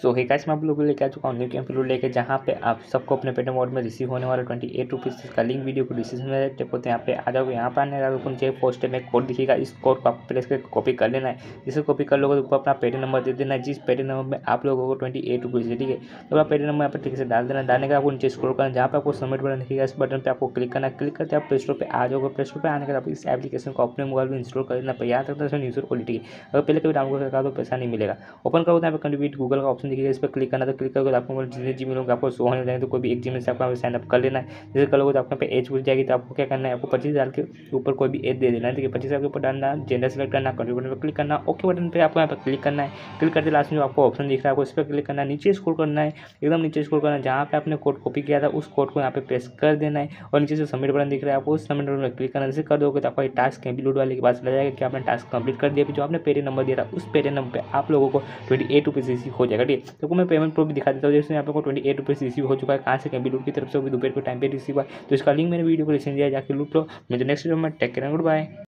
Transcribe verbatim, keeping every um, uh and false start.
सो hey guys मैं आप लोगों को लेकर आ चुका हूँ न्यू गेम फ्लो लेके, जहाँ पे आप सबको अपने पेटीएम वॉलेट में रिसीव होने वाला ट्वेंटी एट रुपीज़ का लिंक वीडियो को डिस्क्रिप्शन में टेप होते हैं। यहाँ पे आ जाओगे, यहाँ पर आने का नीचे पोस्टर में कोड दिखेगा, इस कोड को आप प्रेस करके कॉपी कर लेना है। जिसे कॉपी कर लोगे तो ऊपर अपना पेटीएम नंबर दे देना है, जिस पेटीएम नंबर में आप लोगों को ट्वेंटी एट रुपीज़ है, ठीक है। तो आप पेटीएम नंबर यहाँ पर ठीक से डाल देना। डालने का आपको नीचे स्क्रॉल करना, जहाँ पे आपको सबमिट बटन दिखेगा, इस बटन पर आपको क्लिक करना। क्लिक करके आप प्ले स्टोर पर आ जाओगे। प्ले स्टोर पर आने के बाद आप इस एप्लीकेशन को अपने मोबाइल में इंस्टॉल कर लेना। याद रखना इसमें यूजर क्वालिटी है, अगर पहले कभी डाउनलोड करके तो पैसा नहीं मिलेगा। ओपन करो, यहाँ पे कंट्रीब्यूट गूगल का ऑप्शन दिखेगा, इस पर क्लिक करना। तो क्लिक करके आपको जितने जी मिलोगे आपको सो होने जाएंगे, तो कोई भी एक जी में से आपको साइन अप कर लेना है। जैसे करोगे तो आपके पे एज पूछ जाएगी, तो आपको क्या करना है, आपको पच्चीस हज़ार के ऊपर कोई भी एज दे देना है। ठीक है, पच्चीस हज़ार के ऊपर डालना, जेंडर सेलेक्ट करना, कंट्रीब्यूट बटन पर क्लिक करना, ओके बटन पर आपको यहाँ पर क्लिक करना है। क्लिक करते लास्ट में जो आपको ऑप्शन दिख रहा है आपको इस पर क्लिक करना है। नीचे स्क्रॉल करना है, एकदम नीचे स्क्रॉल करना है, जहाँ पे आपने कोड कॉपी किया था उस कोड को यहाँ पे प्रेस कर देना है। और नीचे से सबमिट बटन दिख रहा है, आपको उस सबमिट बटन पर क्लिक करना। जैसे कर दोगे तो आपका टास्क कंप्लीट वाले के पास चला जाएगा कि आपने टास्क कंप्लीट कर दिया। जो आपने पेटीएम नंबर दिया था उस पेटीएम नंबर पे आप लोगों को ट्वेंटी एट रुपीज़ रिसीव हो जाएगा। ठीक है, तो मैं पेमेंट प्रूफ भी दिखा देता हूँ। जैसे यहाँ पे ट्वेंटी एट रुपीज़ रिसीव हो चुका है, कहाँ से कंप्यूटर की तरफ से भी दोपहर के टाइम पे रिसीव हुआ है। तो इसका लिंक मैंने वीडियो को डिस्क्रिप्शन दिया, जाकर लूट लो। मुझे नेक्स्ट वीडियो में टेक केयर, गुड बाय।